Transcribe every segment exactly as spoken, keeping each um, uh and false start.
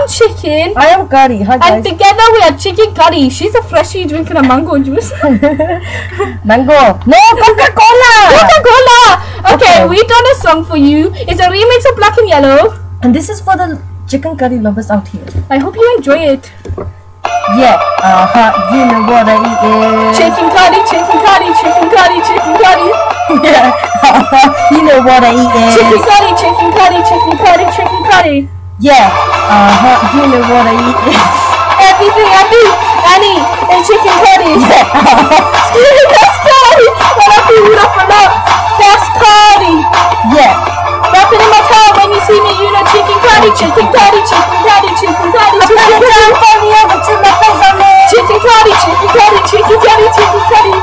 I'm chicken. I am curry. Hi guys. And together we are chicken curry. She's a freshie drinking a mango juice. Mango. No, Coca-Cola. Coca-Cola. Okay, Okay. we done a song for you. It's a remix of Black and Yellow. And this is for the chicken curry lovers out here. I hope you enjoy it. Yeah. Uh huh. You know what I eat is. Chicken curry, chicken curry, chicken curry, chicken curry. Yeah. You know what I eat is. Chicken curry, chicken curry, chicken curry, chicken curry. Yeah. Uh huh. You know what I eat is. Everything I do, I need is chicken curry. Yeah. That's curry. When I food up a lot, that's curry. Yeah. Wrap it in my tongue when you see me, you know chicken curry, chicken curry, chicken curry, chicken curry, chicken curry. Turn me over to my place on me. Chicken curry, chicken curry, chicken curry, chicken curry.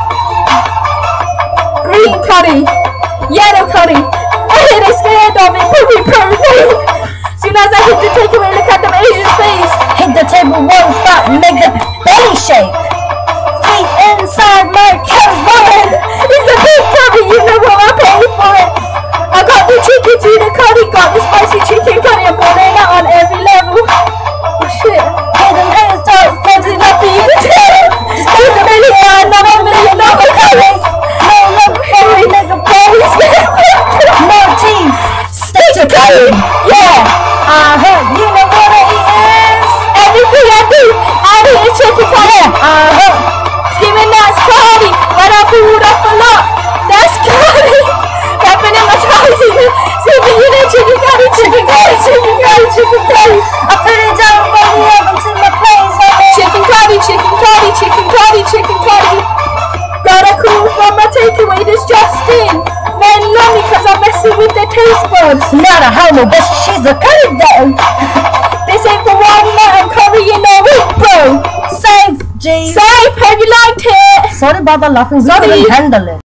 Green curry, yellow curry. Hey, they scared of me, poopy perfect. Soon as I hit the takeaway, look at them Asian face. Hit the table, won't stop, make the belly shake. Feet inside my curry bun. It's a big curry, you know what I paid for it. I got the chicken to the curry, got the spicy chicken curry. I'm putting it on every level. Oh shit. Get them hands starts dancing up in the tail. Just take a million, another million, another curry. No love, hurry, nigga, boys. No team, stick to curry. Yeah. Uh huh. You know what I eat is. Everything I do, I need a chicken curry. Uh huh. Screaming that's curry. When I food up a lot, that's curry. Rapping in my trousers, screaming you know chicken curry, chicken curry, chicken curry, chicken curry. I put it down, bring me over to my place. Chicken curry, chicken curry, chicken curry, chicken curry. Got a cool from my takeaway, this Justin. Men love me cause I'm messing with their taste buds. Not a homo, but she's a curry though. This ain't for one night, I'm currying a week, bro. Safe, G. Safe, have you liked it? Sorry about the laughing, we Sorry. couldn't handle it.